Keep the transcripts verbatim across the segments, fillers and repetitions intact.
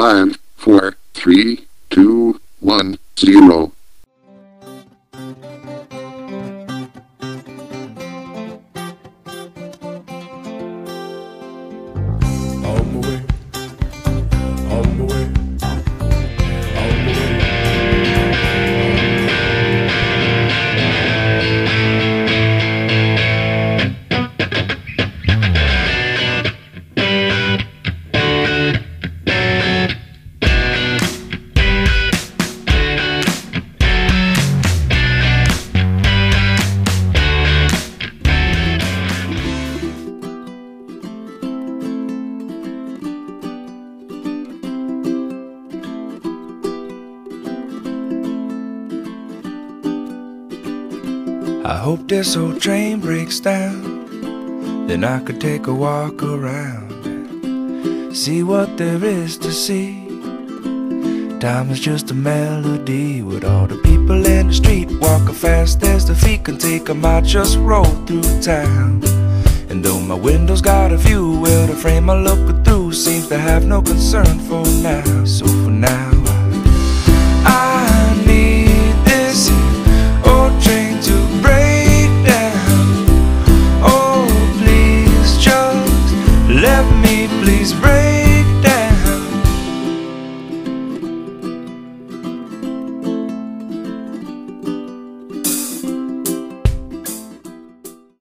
Five, four, three, two, one, zero. On my way, on my way, on my way. I hope this old train breaks down, then I could take a walk around and see what there is to see. Time is just a melody with all the people in the street walking fast as the feet can take 'em. I just roll through town, and though my window's got a view, well, the frame I'm looking through seems to have no concern for now. So for now I need this old train to break down. Oh, please just let me please break down.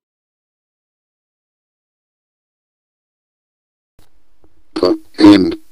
The end.